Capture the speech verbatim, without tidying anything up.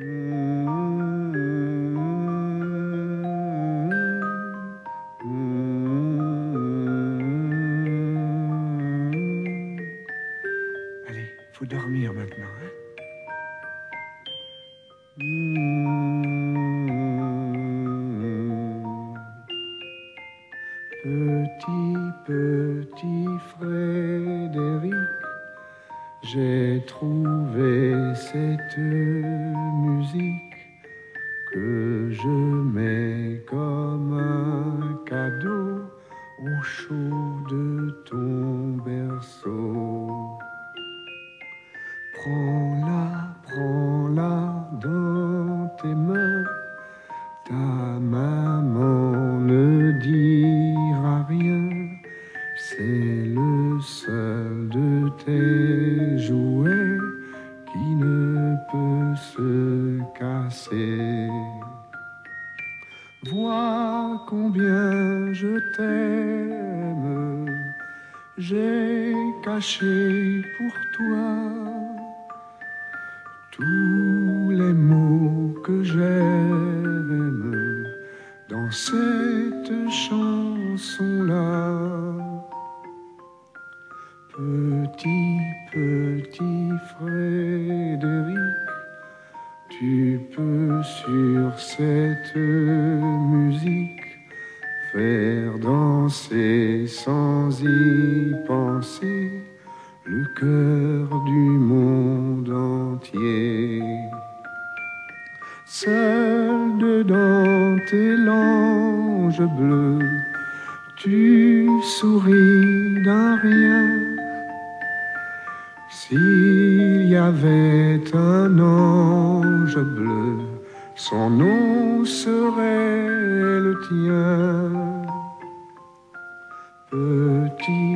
Allez, faut dormir maintenant, hein? Petit, petit Frédéric, j'ai trouvé cette musique que je mets comme un cadeau au chaud de ton berceau. Prends-la, prends-la dans tes mains, ta maman ne dira rien, c'est le seul de tes jouets qui ne peut se casser. Vois combien je t'aime, j'ai caché pour toi tous les mots que j'aime dans cette chanson-là. Petit, petit Frédéric, tu peux sur cette musique faire danser sans y penser le cœur du monde entier. Seul dedans tes langes bleues, tu souris d'un rien. S'il y avait un ange bleu, son nom serait le tien. Petit